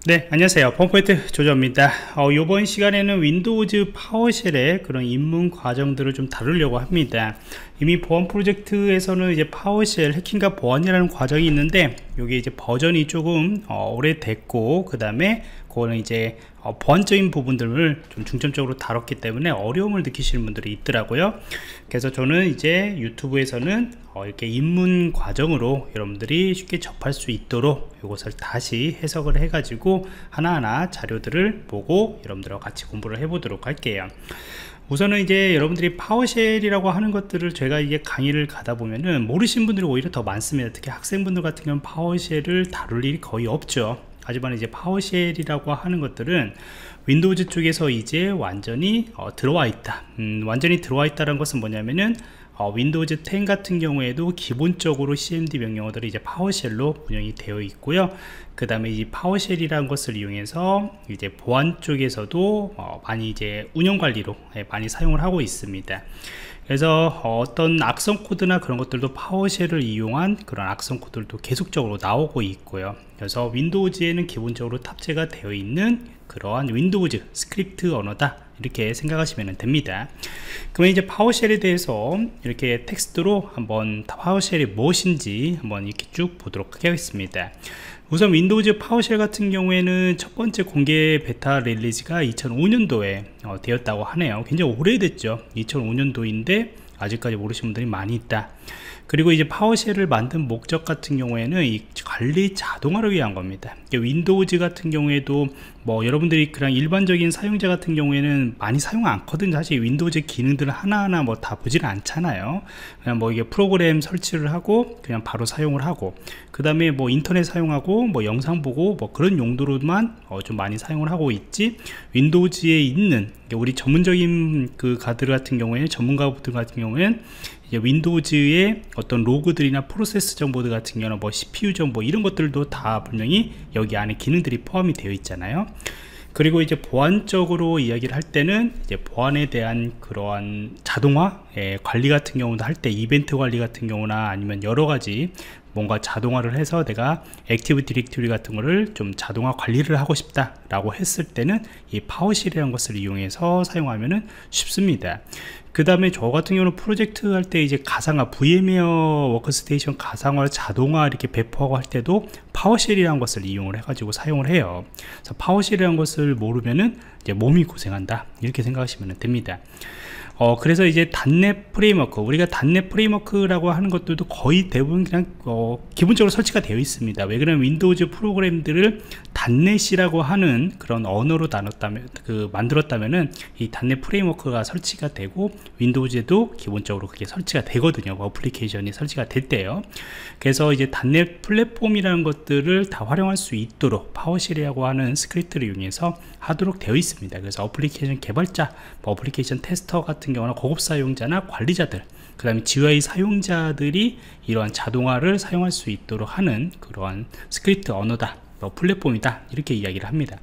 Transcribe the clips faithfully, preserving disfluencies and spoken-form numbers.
네, 안녕하세요. 펌포인트 조정입니다. 어, 이번 시간에는 윈도우즈 파워쉘의 그런 입문 과정들을 좀 다루려고 합니다. 이미 보안 프로젝트에서는 이제 파워쉘 해킹과 보안이라는 과정이 있는데, 이게 이제 버전이 조금 어, 오래됐고, 그 다음에 그거는 이제 어, 보안적인 부분들을 좀 중점적으로 다뤘기 때문에 어려움을 느끼시는 분들이 있더라고요. 그래서 저는 이제 유튜브에서는 어, 이렇게 입문 과정으로 여러분들이 쉽게 접할 수 있도록 이것을 다시 해석을 해 가지고 하나하나 자료들을 보고 여러분들과 같이 공부를 해 보도록 할게요. 우선은 이제 여러분들이 파워쉘이라고 하는 것들을 제가 이게 강의를 가다 보면은 모르시는 분들이 오히려 더 많습니다. 특히 학생분들 같은 경우는 파워쉘을 다룰 일이 거의 없죠. 하지만 이제 파워쉘이라고 하는 것들은 윈도우즈 쪽에서 이제 완전히 어, 들어와 있다. 음, 완전히 들어와 있다는 것은 뭐냐면은 어, 윈도우즈 텐 같은 경우에도 기본적으로 씨엠디 명령어들이 이제 파워쉘로 운영이 되어 있고요. 그 다음에 이 파워쉘이라는 것을 이용해서 이제 보안 쪽에서도 어, 많이 이제 운영 관리로 예, 많이 사용을 하고 있습니다. 그래서 어떤 악성 코드나 그런 것들도 파워쉘을 이용한 그런 악성 코드들도 계속적으로 나오고 있고요. 그래서 윈도우즈에는 기본적으로 탑재가 되어 있는 그러한 윈도우즈 스크립트 언어다, 이렇게 생각하시면 됩니다. 그러면 이제 파워쉘에 대해서 이렇게 텍스트로 한번 파워쉘이 무엇인지 한번 이렇게 쭉 보도록 하겠습니다. 우선 윈도우즈 파워쉘 같은 경우에는 첫 번째 공개 베타 릴리즈가 이천오 년도에 어, 되었다고 하네요. 굉장히 오래됐죠. 이천오 년도인데 아직까지 모르시는 분들이 많이 있다. 그리고 이제 파워쉘을 만든 목적 같은 경우에는 이 관리 자동화를 위한 겁니다. 윈도우즈 같은 경우에도 뭐 여러분들이 그냥 일반적인 사용자 같은 경우에는 많이 사용 않거든요. 사실 윈도우즈 기능들을 하나하나 뭐 다 보지는 않잖아요. 그냥 뭐 이게 프로그램 설치를 하고 그냥 바로 사용을 하고, 그 다음에 뭐 인터넷 사용하고 뭐 영상 보고 뭐 그런 용도로만 어 좀 많이 사용을 하고 있지, 윈도우즈에 있는 우리 전문적인 그 가드 같은 경우에는, 전문가분들 같은 경우에는 윈도우즈의 어떤 로그들이나 프로세스 정보들 같은 경우는 뭐 씨피유 정보 이런 것들도 다 분명히 여기 안에 기능들이 포함이 되어 있잖아요. 그리고 이제 보안적으로 이야기를 할 때는 이제 보안에 대한 그러한 자동화 예, 관리 같은 경우도 할 때, 이벤트 관리 같은 경우나 아니면 여러 가지 뭔가 자동화를 해서 내가 액티브 디렉토리 같은 거를 좀 자동화 관리를 하고 싶다 라고 했을 때는 이 파워쉘이라는 것을 이용해서 사용하면은 쉽습니다. 그 다음에 저 같은 경우는 프로젝트 할 때 이제 가상화 브이엠웨어 워크스테이션 가상화 자동화 이렇게 배포하고 할 때도 파워쉘이라는 것을 이용을 해 가지고 사용을 해요. 그래서 파워쉘이라는 것을 모르면은 이제 몸이 고생한다, 이렇게 생각하시면 됩니다. 어, 그래서 이제 닷넷 프레임워크, 우리가 닷넷 프레임워크라고 하는 것들도 거의 대부분 그냥 어, 기본적으로 설치가 되어 있습니다. 왜 그러면 윈도우즈 프로그램들을 닷넷이라고 하는 그런 언어로 나눴다면, 그 만들었다면은 이 닷넷 프레임워크가 설치가 되고 윈도우즈에도 기본적으로 그게 설치가 되거든요. 어플리케이션이 설치가 될 때요. 그래서 이제 닷넷 플랫폼이라는 것들을 다 활용할 수 있도록 파워쉘이라고 하는 스크립트를 이용해서 하도록 되어 있습니다. 그래서 어플리케이션 개발자, 뭐 어플리케이션 테스터 같은 경우나 고급 사용자나 관리자들, 그 다음에 지유아이 사용자들이 이러한 자동화를 사용할 수 있도록 하는 그러한 스크립트 언어다, 뭐 플랫폼이다, 이렇게 이야기를 합니다.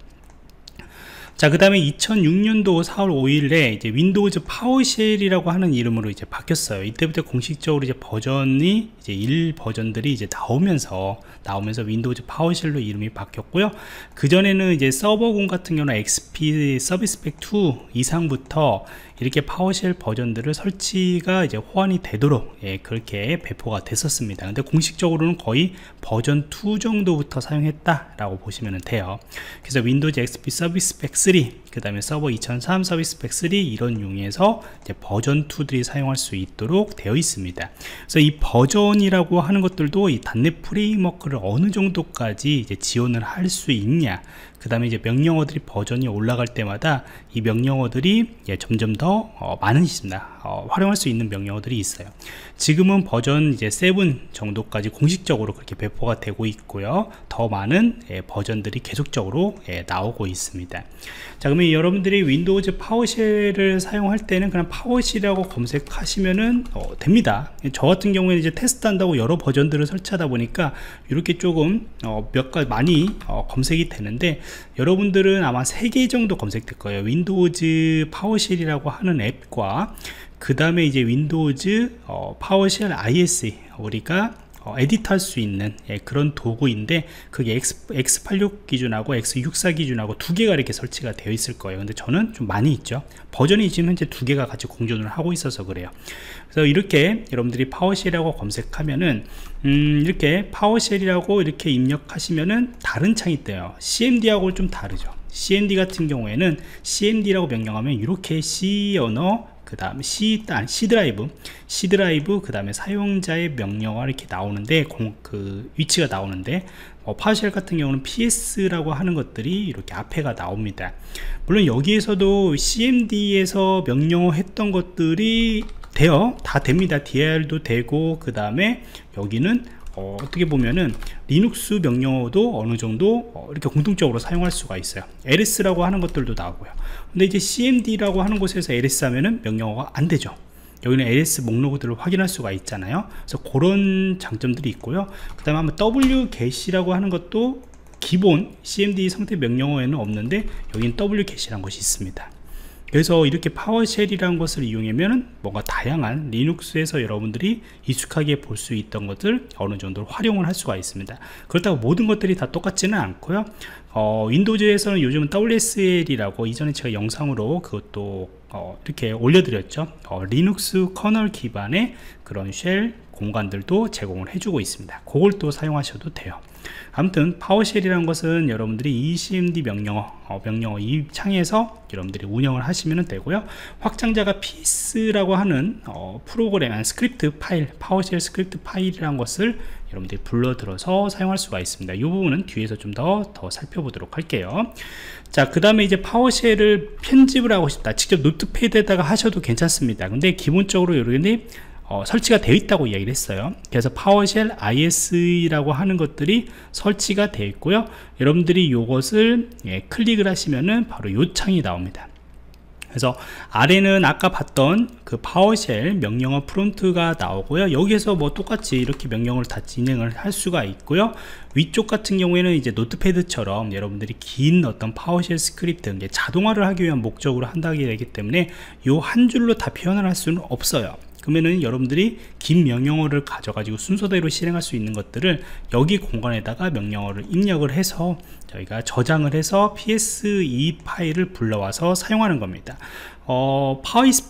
자, 그 다음에 이천육 년도 사월 오일에 이제 윈도우즈 파워쉘이라고 하는 이름으로 이제 바뀌었어요. 이때부터 공식적으로 이제 버전이 이제 일 버전들이 이제 나오면서 나오면서 윈도우즈 파워쉘로 이름이 바뀌었고요. 그 전에는 이제 서버공 같은 경우는 엑스피 서비스 팩 투 이상부터 이렇게 파워쉘 버전들을 설치가 이제 호환이 되도록 예, 그렇게 배포가 됐었습니다. 근데 공식적으로는 거의 버전 투 정도부터 사용했다라고 보시면 돼요. 그래서 윈도우즈 엑스피 서비스 팩 쓰리, 그 다음에 서버 이천삼 서비스 팩 쓰리, 이런 용에서 이제 버전 투들이 사용할 수 있도록 되어 있습니다. 그래서 이 버전이라고 하는 것들도 이 닷넷 프레임워크를 어느 정도까지 이제 지원을 할 수 있냐, 그 다음에 이제 명령어들이 버전이 올라갈 때마다 이 명령어들이 예, 점점 더 어, 많으십니다. 어, 활용할 수 있는 명령어들이 있어요. 지금은 버전 이제 칠 정도까지 공식적으로 그렇게 배포가 되고 있고요. 더 많은 예, 버전들이 계속적으로 예, 나오고 있습니다. 자, 그러면 여러분들이 윈도우즈 파워쉘을 사용할 때는 그냥 파워쉘이라고 검색하시면은 어, 됩니다. 저 같은 경우에는 이제 테스트한다고 여러 버전들을 설치하다 보니까 이렇게 조금 어, 몇 가지 많이 어, 검색이 되는데, 여러분들은 아마 세 개 정도 검색될 거예요. 윈도우즈 파워쉘이라고 하는 앱과 그 다음에 이제 윈도우즈 어, 파워쉘 아이에스이, 우리가 어, 에디트 할 수 있는 예, 그런 도구인데, 그게 X, 엑스 팔십육 기준하고 엑스 육십사 기준하고 두 개가 이렇게 설치가 되어 있을 거예요. 근데 저는 좀 많이 있죠. 버전이 지금 현재 두 개가 같이 공존을 하고 있어서 그래요. 그래서 이렇게 여러분들이 파워쉘이라고 검색하면은 음, 이렇게 파워쉘이라고 이렇게 입력하시면은 다른 창이 떠요. 씨엠디하고 좀 다르죠. 씨엠디 같은 경우에는 씨엠디라고 명령하면 이렇게 C 언어, 그 다음에 C, 아니, C 드라이브, C 드라이브, 그 다음에 사용자의 명령어가 이렇게 나오는데, 공, 그 위치가 나오는데, 어, 파워쉘 같은 경우는 피에스라고 하는 것들이 이렇게 앞에가 나옵니다. 물론 여기에서도 씨엠디에서 명령어 했던 것들이 돼요. 다 됩니다. 디알도 되고, 그 다음에 여기는 어, 어떻게 보면은 리눅스 명령어도 어느 정도 어, 이렇게 공통적으로 사용할 수가 있어요. 엘에스라고 하는 것들도 나오고요. 근데 이제 씨엠디라고 하는 곳에서 엘에스 하면은 명령어가 안 되죠. 여기는 엘에스 목록들을 확인할 수가 있잖아요. 그래서 그런 장점들이 있고요. 그 다음에 한번 더블유게시라고 하는 것도 기본 씨엠디 상태 명령어에는 없는데, 여기는 더블유게시라는 것이 있습니다. 그래서 이렇게 파워쉘이라는 것을 이용하면 뭔가 다양한 리눅스에서 여러분들이 익숙하게 볼 수 있던 것들 어느 정도 활용을 할 수가 있습니다. 그렇다고 모든 것들이 다 똑같지는 않고요. 어, 윈도우즈에서는 요즘은 더블유에스엘이라고 이전에 제가 영상으로 그것도 어, 이렇게 올려드렸죠. 어, 리눅스 커널 기반의 그런 쉘 공간들도 제공을 해주고 있습니다. 그걸 또 사용하셔도 돼요. 아무튼 파워쉘이라는 것은 여러분들이 이 씨엠디 명령어 어, 명령어 이 창에서 여러분들이 운영을 하시면 되고요. 확장자가 피스라고 하는 어, 프로그램 스크립트 파일, 파워쉘 스크립트 파일이라는 것을 여러분들이 불러들어서 사용할 수가 있습니다. 이 부분은 뒤에서 좀 더 더 살펴보도록 할게요. 자, 그 다음에 이제 파워쉘을 편집을 하고 싶다, 직접 노트패드에다가 하셔도 괜찮습니다. 근데 기본적으로 여러분들이 어, 설치가 되어 있다고 이야기를 했어요. 그래서 파워쉘 아이에스이라고 하는 것들이 설치가 되어 있고요. 여러분들이 이것을 예, 클릭을 하시면은 바로 이 창이 나옵니다. 그래서 아래는 아까 봤던 그 파워쉘 명령어 프론트가 나오고요. 여기에서 뭐 똑같이 이렇게 명령을 다 진행을 할 수가 있고요. 위쪽 같은 경우에는 이제 노트패드처럼 여러분들이 긴 어떤 파워쉘 스크립트, 이제 자동화를 하기 위한 목적으로 한다기 되기 때문에 요 한 줄로 다 표현을 할 수는 없어요. 그러면은 여러분들이 긴 명령어를 가져가지고 순서대로 실행할 수 있는 것들을 여기 공간에다가 명령어를 입력을 해서 저희가 저장을 해서 피에스이 파일을 불러와서 사용하는 겁니다. 어,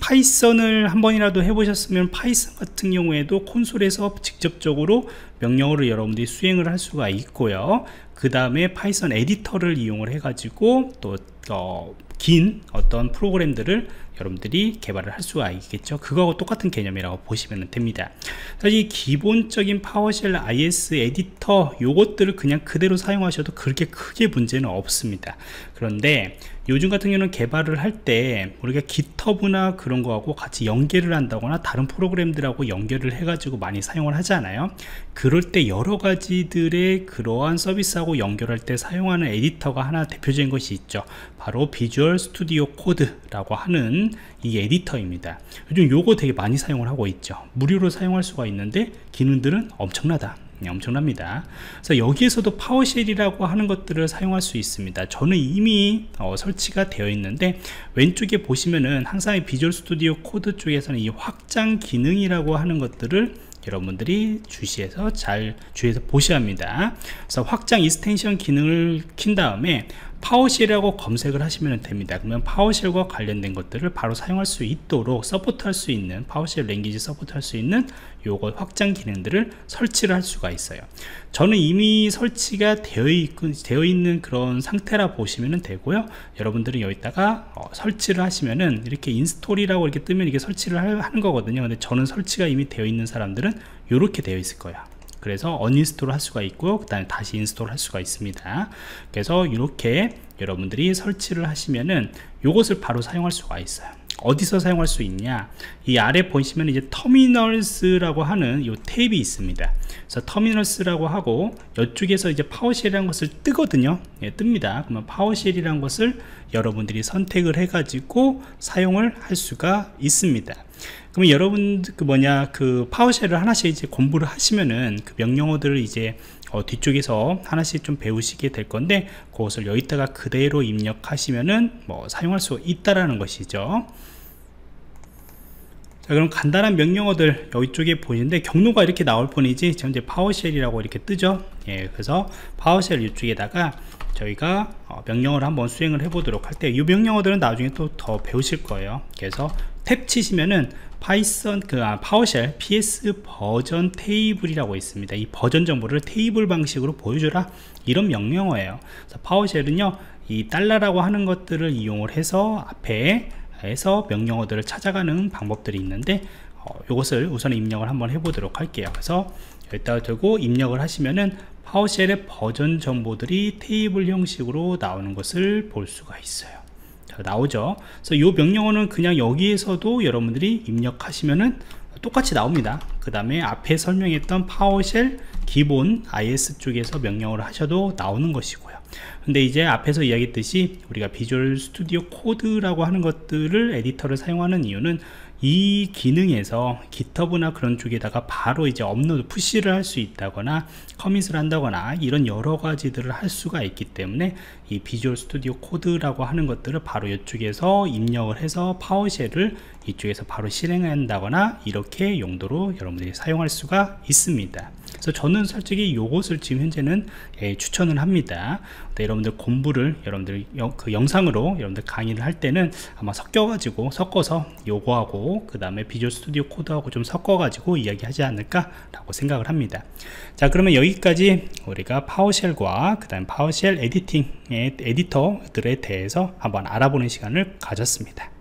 파이썬을 한 번이라도 해보셨으면 파이썬 같은 경우에도 콘솔에서 직접적으로 명령어를 여러분들이 수행을 할 수가 있고요. 그 다음에 파이썬 에디터를 이용을 해가지고 또 어, 긴 어떤 프로그램들을 여러분들이 개발을 할 수가 있겠죠. 그거하고 똑같은 개념이라고 보시면 됩니다. 사실 이 기본적인 파워쉘 아이에스 에디터 요것들을 그냥 그대로 사용하셔도 그렇게 크게 문제는 없습니다. 그런데 요즘 같은 경우는 개발을 할 때 우리가 깃허브나 그런 거하고 같이 연계를 한다거나 다른 프로그램들하고 연결을 해 가지고 많이 사용을 하잖아요. 그럴 때 여러 가지들의 그러한 서비스하고 연결할 때 사용하는 에디터가 하나 대표적인 것이 있죠. 바로 비주얼 스튜디오 코드라고 하는 이 에디터입니다. 요즘 요거 되게 많이 사용을 하고 있죠. 무료로 사용할 수가 있는데 기능들은 엄청나다. 엄청납니다. 그래서 여기에서도 파워쉘이라고 하는 것들을 사용할 수 있습니다. 저는 이미 어, 설치가 되어 있는데 왼쪽에 보시면은 항상 이 비주얼 스튜디오 코드 쪽에서는 이 확장 기능이라고 하는 것들을 여러분들이 주시해서 잘 주의해서 보셔야 합니다. 그래서 확장 익스텐션 기능을 킨 다음에 파워쉘이라고 검색을 하시면 됩니다. 그러면 파워쉘과 관련된 것들을 바로 사용할 수 있도록 서포트할 수 있는, 파워쉘 랭귀지 서포트할 수 있는 요거 확장 기능들을 설치를 할 수가 있어요. 저는 이미 설치가 되어, 있고, 되어 있는 그런 상태라 보시면 되고요. 여러분들은 여기다가 어, 설치를 하시면은 이렇게 인스톨이라고 이렇게 뜨면 이게 설치를 하는 거거든요. 근데 저는 설치가 이미 되어 있는 사람들은 이렇게 되어 있을 거예요. 그래서 언인스톨 할 수가 있고 그 다음에 다시 인스톨 할 수가 있습니다. 그래서 이렇게 여러분들이 설치를 하시면은 요것을 바로 사용할 수가 있어요. 어디서 사용할 수 있냐, 이 아래 보시면 이제 터미널스라고 하는 요 탭이 있습니다. 그래서 터미널스라고 하고 이쪽에서 이제 파워쉘이라는 것을 뜨거든요. 예, 뜹니다. 그러면 파워쉘이라는 것을 여러분들이 선택을 해 가지고 사용을 할 수가 있습니다. 그러면 여러분 그 뭐냐 그 파워쉘을 하나씩 이제 공부를 하시면은 그 명령어들을 이제 어, 뒤쪽에서 하나씩 좀 배우시게 될 건데 그것을 여기다가 그대로 입력하시면은 뭐 사용할 수 있다라는 것이죠. 그럼 간단한 명령어들 이쪽에 보시는데 경로가 이렇게 나올 뿐이지 지금 이제 파워쉘이라고 이렇게 뜨죠. 예, 그래서 파워쉘 이쪽에다가 저희가 어, 명령어를 한번 수행을 해 보도록 할 때 이 명령어들은 나중에 또 더 배우실 거예요. 그래서 탭 치시면은 파이썬 그 아, 파워쉘 피에스 버전 테이블이라고 있습니다. 이 버전 정보를 테이블 방식으로 보여줘라, 이런 명령어예요. 그래서 파워쉘은요 이 달러라고 하는 것들을 이용을 해서 앞에 해서 명령어들을 찾아가는 방법들이 있는데 어, 이것을 우선 입력을 한번 해보도록 할게요. 그래서 여기다가 두고 입력을 하시면은 파워쉘의 버전 정보들이 테이블 형식으로 나오는 것을 볼 수가 있어요. 자, 나오죠. 그래서 이 명령어는 그냥 여기에서도 여러분들이 입력하시면은 똑같이 나옵니다. 그 다음에 앞에 설명했던 파워쉘 기본 아이에스 쪽에서 명령을 하셔도 나오는 것이고요. 근데 이제 앞에서 이야기했듯이 우리가 비주얼 스튜디오 코드라고 하는 것들을 에디터를 사용하는 이유는 이 기능에서 깃허브나 그런 쪽에다가 바로 이제 업로드 푸시를 할 수 있다거나 커밋을 한다거나 이런 여러 가지들을 할 수가 있기 때문에 이 비주얼 스튜디오 코드라고 하는 것들을 바로 이쪽에서 입력을 해서 파워쉘을 이쪽에서 바로 실행한다거나 이렇게 용도로 여러분들이 사용할 수가 있습니다. 그래서 저는 솔직히 이것을 지금 현재는 예, 추천을 합니다. 여러분들 공부를 여러분들 여, 그 영상으로 여러분들 강의를 할 때는 아마 섞여 가지고 섞어서 요거하고 그 다음에 비주얼 스튜디오 코드하고 좀 섞어 가지고 이야기하지 않을까 라고 생각을 합니다. 자, 그러면 여기까지 우리가 파워쉘과 그 다음 파워쉘 에디팅의 에디터들에 대해서 한번 알아보는 시간을 가졌습니다.